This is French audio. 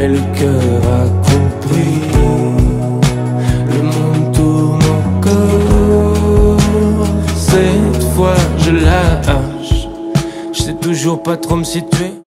mais le cœur a compris. Le monde tourne encore. Cette fois je lâche. Je sais toujours pas trop me situer.